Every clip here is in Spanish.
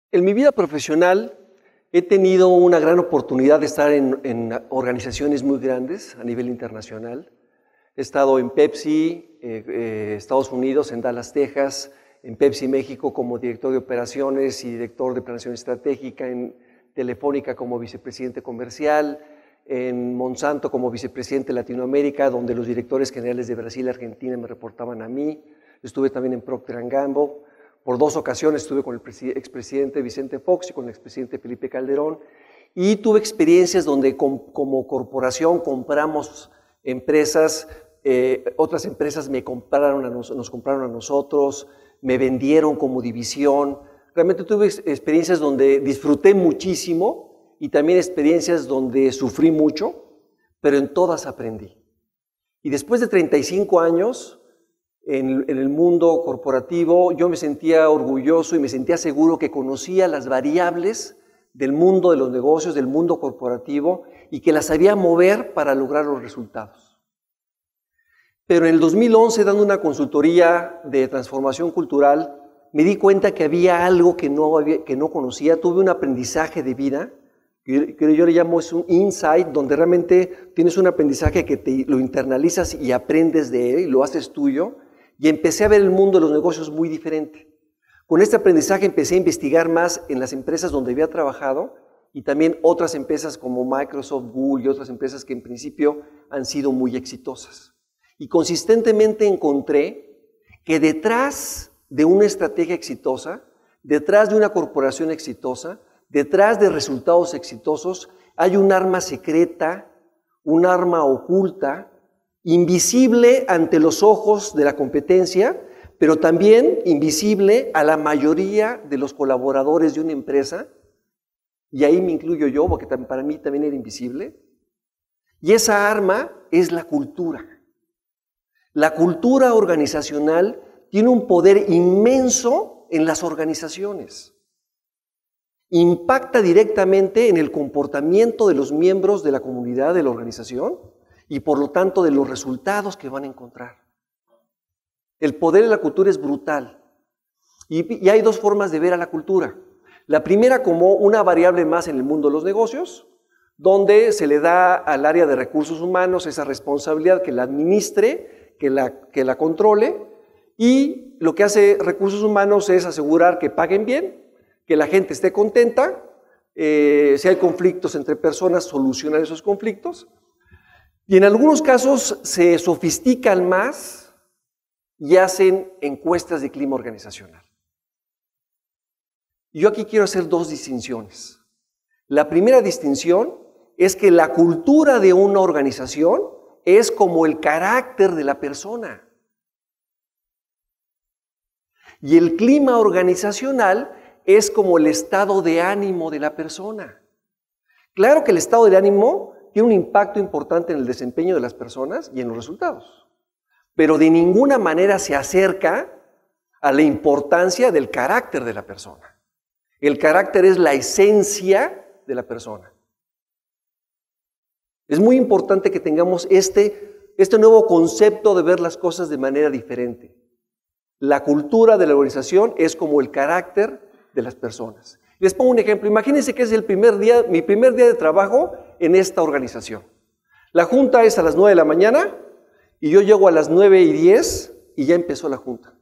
En mi vida profesional he tenido una gran oportunidad de estar en organizaciones muy grandes a nivel internacional. He estado en Pepsi, Estados Unidos, en Dallas, Texas, en Pepsi México como director de operaciones y director de planeación estratégica, en Telefónica como vicepresidente comercial, en Monsanto como vicepresidente de Latinoamérica, donde los directores generales de Brasil y Argentina me reportaban a mí. Estuve también en Procter & Gamble. Por 2 ocasiones estuve con el expresidente Vicente Fox y con el expresidente Felipe Calderón, y tuve experiencias donde como corporación compramos empresas, otras empresas nos compraron a nosotros, me vendieron como división. Realmente tuve experiencias donde disfruté muchísimo y también experiencias donde sufrí mucho, pero en todas aprendí. Y después de 35 años, en el mundo corporativo, yo me sentía orgulloso y me sentía seguro que conocía las variables del mundo de los negocios, del mundo corporativo, y que las sabía mover para lograr los resultados. Pero en el 2011, dando una consultoría de transformación cultural, me di cuenta que había algo que no conocía. Tuve un aprendizaje de vida, que yo le llamo es un insight, donde realmente tienes un aprendizaje que lo internalizas y aprendes de él y lo haces tuyo. Y empecé a ver el mundo de los negocios muy diferente. Con este aprendizaje empecé a investigar más en las empresas donde había trabajado y también otras empresas como Microsoft, Google y otras empresas que en principio han sido muy exitosas. Y consistentemente encontré que detrás de una estrategia exitosa, detrás de una corporación exitosa, detrás de resultados exitosos, hay un arma secreta, un arma oculta, invisible ante los ojos de la competencia, pero también invisible a la mayoría de los colaboradores de una empresa, y ahí me incluyo yo, porque para mí también era invisible, y esa arma es la cultura. La cultura organizacional tiene un poder inmenso en las organizaciones. Impacta directamente en el comportamiento de los miembros de la comunidad de la organización, y por lo tanto de los resultados que van a encontrar. El poder de la cultura es brutal. Y hay 2 formas de ver a la cultura. La primera como una variable más en el mundo de los negocios, donde se le da al área de recursos humanos esa responsabilidad que la administre, que la controle, y lo que hace recursos humanos es asegurar que paguen bien, que la gente esté contenta, si hay conflictos entre personas, solucionar esos conflictos. Y en algunos casos se sofistican más y hacen encuestas de clima organizacional. Y yo aquí quiero hacer 2 distinciones. La primera distinción es que la cultura de una organización es como el carácter de la persona. Y el clima organizacional es como el estado de ánimo de la persona. Claro que el estado de ánimo tiene un impacto importante en el desempeño de las personas y en los resultados, pero de ninguna manera se acerca a la importancia del carácter de la persona. El carácter es la esencia de la persona. Es muy importante que tengamos este nuevo concepto de ver las cosas de manera diferente. La cultura de la organización es como el carácter de las personas. Les pongo un ejemplo. Imagínense que es mi primer día de trabajo en esta organización. La junta es a las 9 de la mañana y yo llego a las 9:10 y ya empezó la junta.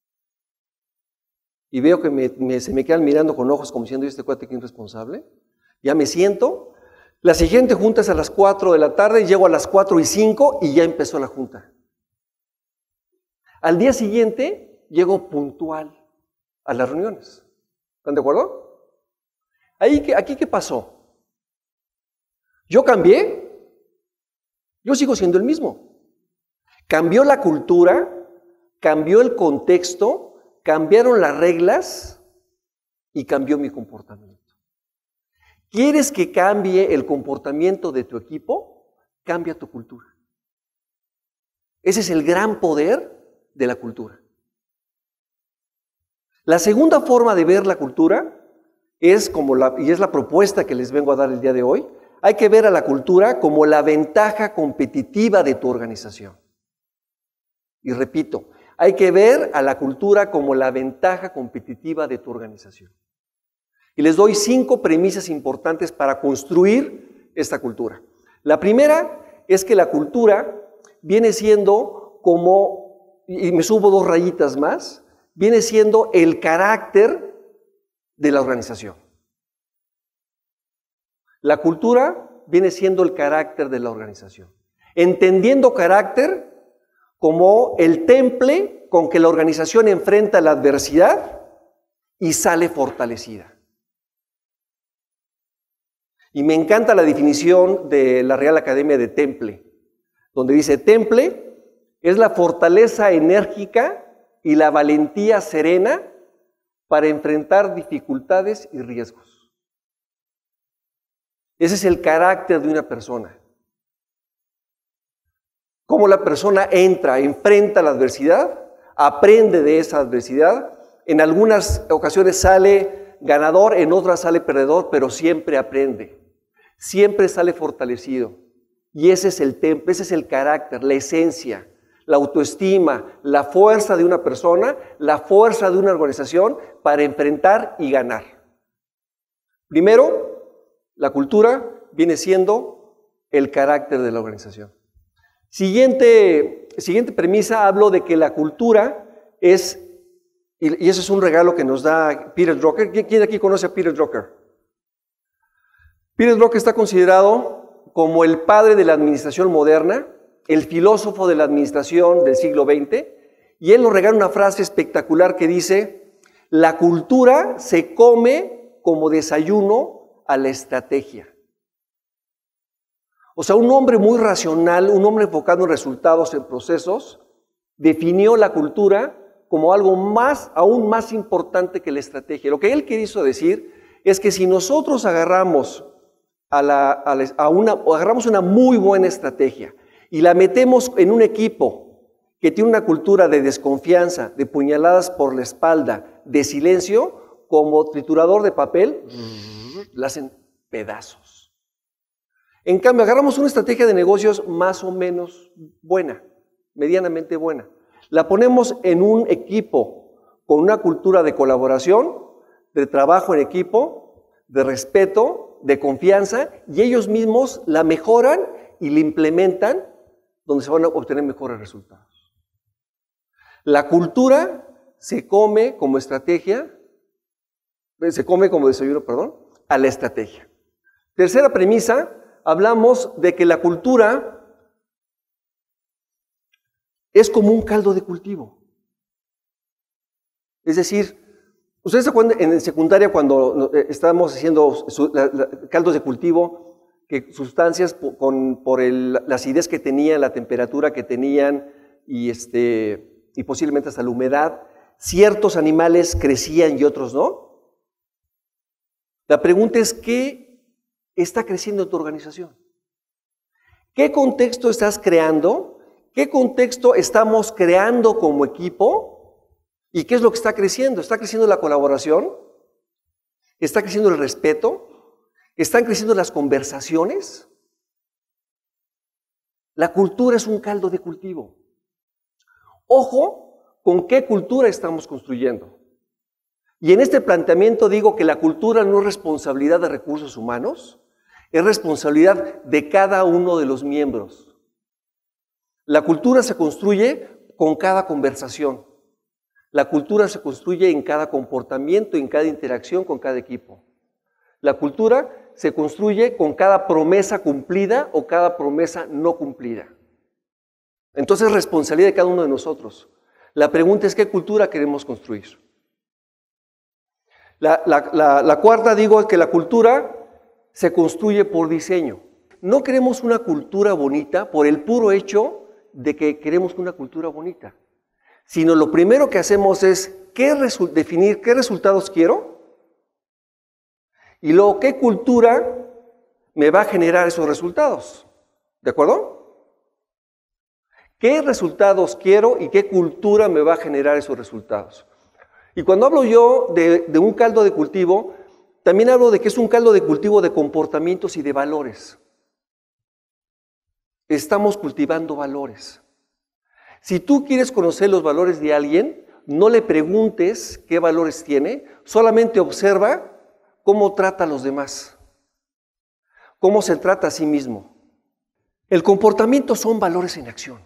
Y veo que se me quedan mirando con ojos como diciendo, ¿este cuate qué irresponsable? Ya me siento. La siguiente junta es a las 4 de la tarde, llego a las 4:05 y ya empezó la junta. Al día siguiente llego puntual a las reuniones. ¿Están de acuerdo? Aquí, ¿qué pasó? ¿Yo cambié? Yo sigo siendo el mismo. Cambió la cultura, cambió el contexto, cambiaron las reglas y cambió mi comportamiento. ¿Quieres que cambie el comportamiento de tu equipo? Cambia tu cultura. Ese es el gran poder de la cultura. La segunda forma de ver la cultura es la propuesta que les vengo a dar el día de hoy. Hay que ver a la cultura como la ventaja competitiva de tu organización. Y repito, hay que ver a la cultura como la ventaja competitiva de tu organización. Y les doy 5 premisas importantes para construir esta cultura. La primera es que la cultura viene siendo como, y me subo 2 rayitas más, viene siendo el carácter de la organización. La cultura viene siendo el carácter de la organización. Entendiendo carácter como el temple con que la organización enfrenta la adversidad y sale fortalecida. Y me encanta la definición de la Real Academia de temple, donde dice: temple es la fortaleza enérgica y la valentía serena para enfrentar dificultades y riesgos. Ese es el carácter de una persona. Cómo la persona entra, enfrenta la adversidad, aprende de esa adversidad. En algunas ocasiones sale ganador, en otras sale perdedor, pero siempre aprende. Siempre sale fortalecido. Y ese es el temple, ese es el carácter, la esencia, la autoestima, la fuerza de una persona, la fuerza de una organización para enfrentar y ganar. Primero, la cultura viene siendo el carácter de la organización. Siguiente premisa, hablo de que la cultura es, y ese es un regalo que nos da Peter Drucker. ¿Quién de aquí conoce a Peter Drucker? Peter Drucker está considerado como el padre de la administración moderna, el filósofo de la administración del siglo XX, y él nos regala una frase espectacular que dice: la cultura se come como desayuno a la estrategia. O sea, un hombre muy racional, un hombre enfocado en resultados, en procesos, definió la cultura como algo aún más importante que la estrategia. Lo que él quiso decir es que si nosotros agarramos una muy buena estrategia y la metemos en un equipo que tiene una cultura de desconfianza, de puñaladas por la espalda, de silencio, como triturador de papel, la hacen pedazos. En cambio, agarramos una estrategia de negocios más o menos buena, medianamente buena. La ponemos en un equipo con una cultura de colaboración, de trabajo en equipo, de respeto, de confianza, y ellos mismos la mejoran y la implementan donde se van a obtener mejores resultados. La cultura se come como desayuno, a la estrategia. Tercera premisa, hablamos de que la cultura es como un caldo de cultivo. Es decir, ¿ustedes se acuerdan en secundaria cuando estábamos haciendo caldos de cultivo, que sustancias por la acidez que tenían, la temperatura que tenían y posiblemente hasta la humedad, ciertos animales crecían y otros no? La pregunta es: ¿qué está creciendo en tu organización? ¿Qué contexto estás creando? ¿Qué contexto estamos creando como equipo? ¿Y qué es lo que está creciendo? ¿Está creciendo la colaboración? ¿Está creciendo el respeto? ¿Están creciendo las conversaciones? La cultura es un caldo de cultivo. Ojo con qué cultura estamos construyendo. Y en este planteamiento digo que la cultura no es responsabilidad de recursos humanos, es responsabilidad de cada uno de los miembros. La cultura se construye con cada conversación. La cultura se construye en cada comportamiento, en cada interacción con cada equipo. La cultura se construye con cada promesa cumplida o cada promesa no cumplida. Entonces es responsabilidad de cada uno de nosotros. La pregunta es: ¿qué cultura queremos construir? La cuarta, digo, que la cultura se construye por diseño. No queremos una cultura bonita por el puro hecho de que queremos una cultura bonita, sino lo primero que hacemos es definir qué resultados quiero y luego qué cultura me va a generar esos resultados. ¿De acuerdo? ¿Qué resultados quiero y qué cultura me va a generar esos resultados? Y cuando hablo yo de un caldo de cultivo, también hablo de que es un caldo de cultivo de comportamientos y de valores. Estamos cultivando valores. Si tú quieres conocer los valores de alguien, no le preguntes qué valores tiene, solamente observa cómo trata a los demás, cómo se trata a sí mismo. El comportamiento son valores en acción.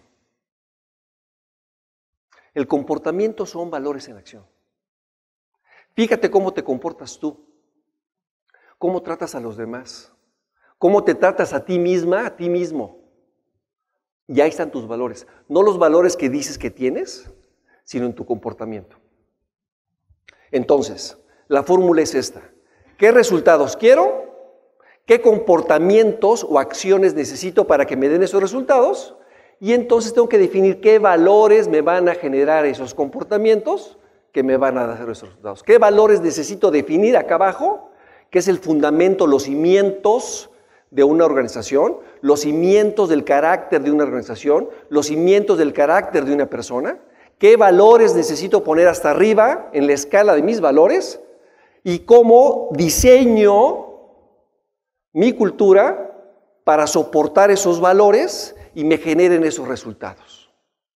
El comportamiento son valores en acción. Fíjate cómo te comportas tú, cómo tratas a los demás, cómo te tratas a ti misma, a ti mismo. Y ahí están tus valores. No los valores que dices que tienes, sino en tu comportamiento. Entonces, la fórmula es esta. ¿Qué resultados quiero? ¿Qué comportamientos o acciones necesito para que me den esos resultados? Y entonces tengo que definir qué valores me van a generar esos comportamientos que me van a dar esos resultados. ¿Qué valores necesito definir acá abajo? ¿Qué es el fundamento, los cimientos de una organización, los cimientos del carácter de una organización, los cimientos del carácter de una persona? ¿Qué valores necesito poner hasta arriba en la escala de mis valores? Y cómo diseño mi cultura para soportar esos valores y me generen esos resultados.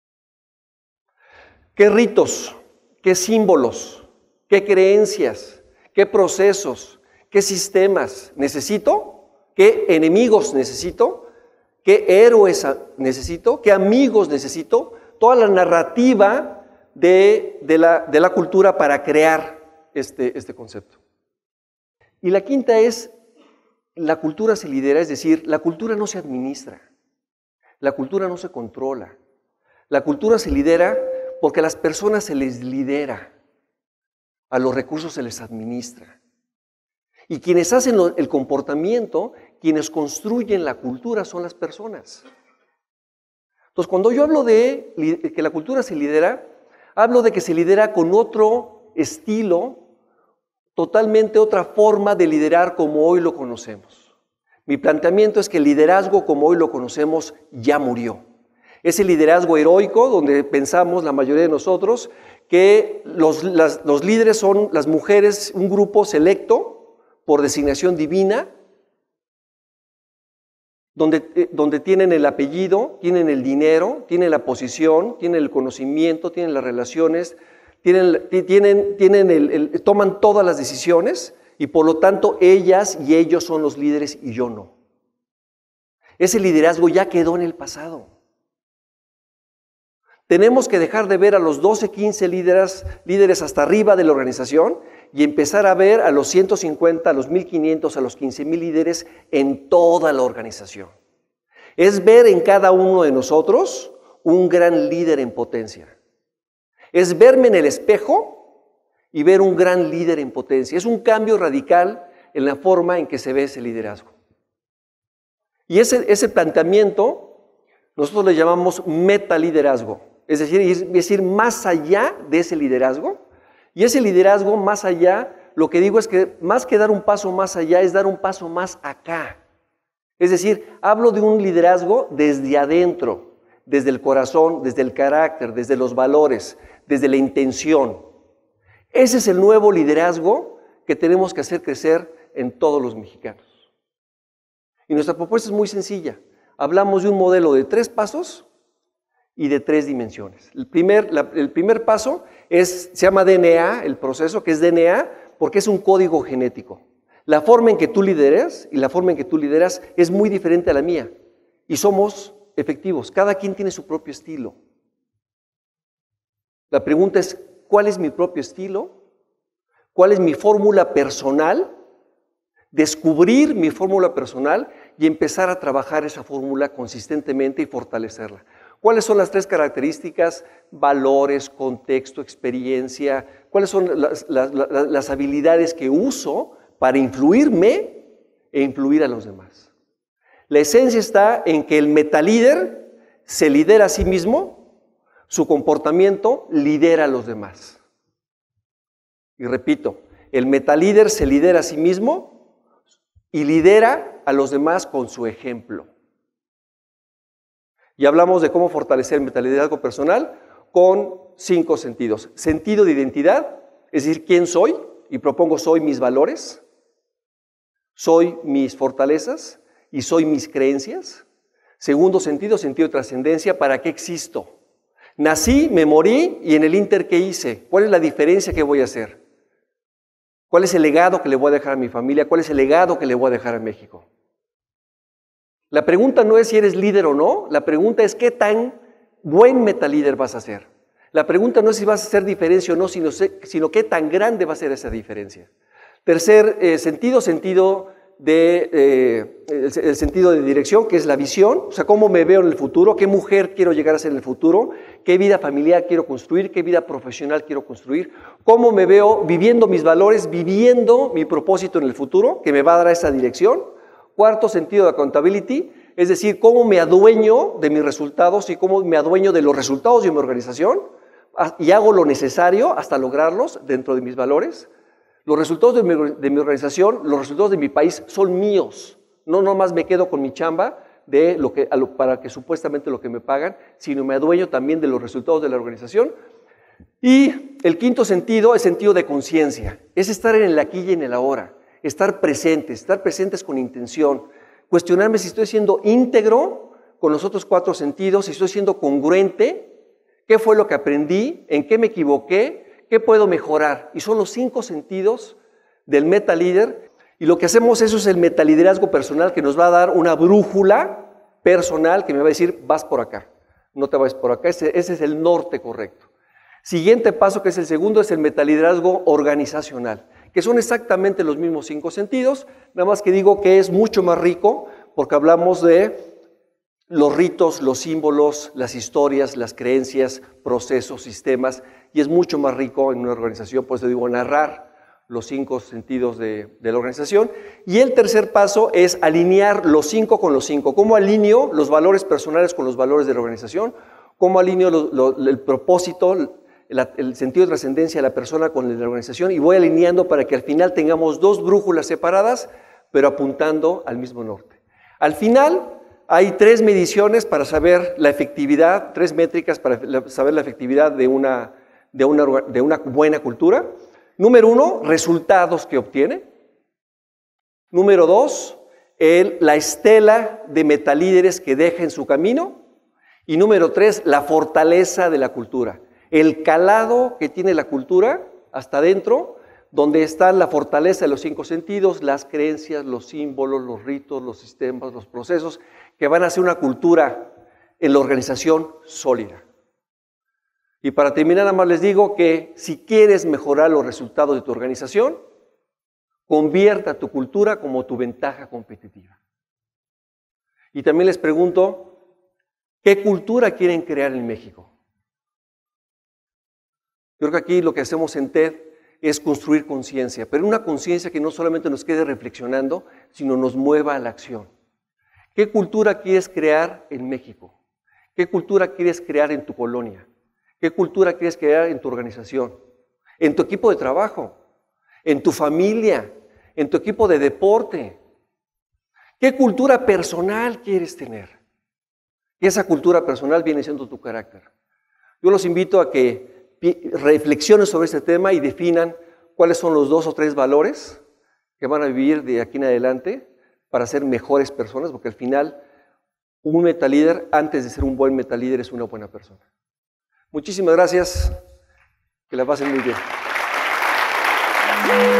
¿Qué ritos, qué símbolos, qué creencias, qué procesos, qué sistemas necesito? ¿Qué enemigos necesito? ¿Qué héroes necesito? ¿Qué amigos necesito? Toda la narrativa de la cultura para crear este concepto. Y la quinta es, la cultura se lidera, es decir, la cultura no se administra, la cultura no se controla. La cultura se lidera porque a las personas se les lidera, a los recursos se les administra. Y quienes hacen el comportamiento, quienes construyen la cultura son las personas. Entonces, cuando yo hablo de que la cultura se lidera, hablo de que se lidera con otro estilo, totalmente otra forma de liderar como hoy lo conocemos. Mi planteamiento es que el liderazgo como hoy lo conocemos ya murió. Ese liderazgo heroico donde pensamos la mayoría de nosotros que los líderes son las mujeres, un grupo selecto por designación divina, donde tienen el apellido, tienen el dinero, tienen la posición, tienen el conocimiento, tienen las relaciones, toman todas las decisiones y por lo tanto ellas y ellos son los líderes y yo no. Ese liderazgo ya quedó en el pasado. Tenemos que dejar de ver a los 12, 15 líderes hasta arriba de la organización y empezar a ver a los 150, a los 1500, a los 15,000 líderes en toda la organización. Es ver en cada uno de nosotros un gran líder en potencia. Es verme en el espejo y ver un gran líder en potencia. Es un cambio radical en la forma en que se ve ese liderazgo. Y ese planteamiento nosotros le llamamos metaliderazgo. Es decir, más allá de ese liderazgo. Y ese liderazgo más allá, lo que digo es que más que dar un paso más allá, es dar un paso más acá. Es decir, hablo de un liderazgo desde adentro, desde el corazón, desde el carácter, desde los valores, desde la intención. Ese es el nuevo liderazgo que tenemos que hacer crecer en todos los mexicanos. Y nuestra propuesta es muy sencilla. Hablamos de un modelo de 3 pasos y de 3 dimensiones. El primer paso se llama DNA, el proceso que es DNA, porque es un código genético. La forma en que tú lideras y la forma en que tú lideras es muy diferente a la mía. Y somos efectivos, cada quien tiene su propio estilo. La pregunta es, ¿cuál es mi propio estilo? ¿Cuál es mi fórmula personal? Descubrir mi fórmula personal y empezar a trabajar esa fórmula consistentemente y fortalecerla. ¿Cuáles son las 3 características? Valores, contexto, experiencia. ¿Cuáles son las habilidades que uso para influirme e influir a los demás? La esencia está en que el metalíder se lidera a sí mismo, su comportamiento lidera a los demás. Y repito, el metalíder se lidera a sí mismo y lidera a los demás con su ejemplo. Y hablamos de cómo fortalecer el metaliderazgo personal con 5 sentidos. Sentido de identidad, es decir, quién soy, y propongo soy mis valores, soy mis fortalezas y soy mis creencias. Segundo sentido, sentido de trascendencia, ¿para qué existo? Nací, me morí y en el ínter, ¿qué hice? ¿Cuál es la diferencia que voy a hacer? ¿Cuál es el legado que le voy a dejar a mi familia? ¿Cuál es el legado que le voy a dejar a México? La pregunta no es si eres líder o no, la pregunta es qué tan buen metalíder vas a ser. La pregunta no es si vas a hacer diferencia o no, sino qué tan grande va a ser esa diferencia. Tercer sentido de dirección, que es la visión, o sea, cómo me veo en el futuro, qué mujer quiero llegar a ser en el futuro, qué vida familiar quiero construir, qué vida profesional quiero construir, cómo me veo viviendo mis valores, viviendo mi propósito en el futuro, que me va a dar esa dirección. Cuarto sentido de accountability, es decir, cómo me adueño de mis resultados y cómo me adueño de los resultados de mi organización y hago lo necesario hasta lograrlos dentro de mis valores. Los resultados de mi organización, los resultados de mi país son míos. No nomás me quedo con mi chamba para que supuestamente lo que me pagan, sino me adueño también de los resultados de la organización. Y el quinto sentido es sentido de conciencia. Es estar en el aquí y en el ahora. Estar presentes con intención. Cuestionarme si estoy siendo íntegro con los otros 4 sentidos, si estoy siendo congruente, qué fue lo que aprendí, en qué me equivoqué, qué puedo mejorar. Y son los 5 sentidos del metalíder. Y lo que hacemos, eso es el metaliderazgo personal, que nos va a dar una brújula personal que me va a decir, vas por acá, no te vayas por acá. Ese es el norte correcto. Siguiente paso, que es el segundo, es el metaliderazgo organizacional, que son exactamente los mismos 5 sentidos, nada más que digo que es mucho más rico porque hablamos de los ritos, los símbolos, las historias, las creencias, procesos, sistemas, y es mucho más rico en una organización, por eso digo, narrar los 5 sentidos de la organización. Y el tercer paso es alinear los 5 con los 5. ¿Cómo alineo los valores personales con los valores de la organización? ¿Cómo alineo el propósito, el sentido de trascendencia de la persona con el de la organización? Y voy alineando para que al final tengamos 2 brújulas separadas, pero apuntando al mismo norte. Al final hay 3 mediciones para saber la efectividad, 3 métricas para saber la efectividad de una buena cultura. Número 1, resultados que obtiene. Número 2, la estela de metalíderes que deja en su camino. Y número 3, la fortaleza de la cultura. El calado que tiene la cultura hasta adentro, donde está la fortaleza de los 5 sentidos, las creencias, los símbolos, los ritos, los sistemas, los procesos, que van a hacer una cultura en la organización sólida. Y para terminar, nada más les digo que si quieres mejorar los resultados de tu organización, convierta tu cultura como tu ventaja competitiva. Y también les pregunto, ¿qué cultura quieren crear en México? Yo creo que aquí lo que hacemos en TED es construir conciencia, pero una conciencia que no solamente nos quede reflexionando, sino nos mueva a la acción. ¿Qué cultura quieres crear en México? ¿Qué cultura quieres crear en tu colonia? ¿Qué cultura quieres crear en tu organización? En tu equipo de trabajo, en tu familia, en tu equipo de deporte. ¿Qué cultura personal quieres tener? Y esa cultura personal viene siendo tu carácter. Yo los invito a que reflexionen sobre este tema y definan cuáles son los 2 o 3 valores que van a vivir de aquí en adelante para ser mejores personas, porque al final un metalíder, antes de ser un buen metalíder, es una buena persona. Muchísimas gracias, que la pasen muy bien.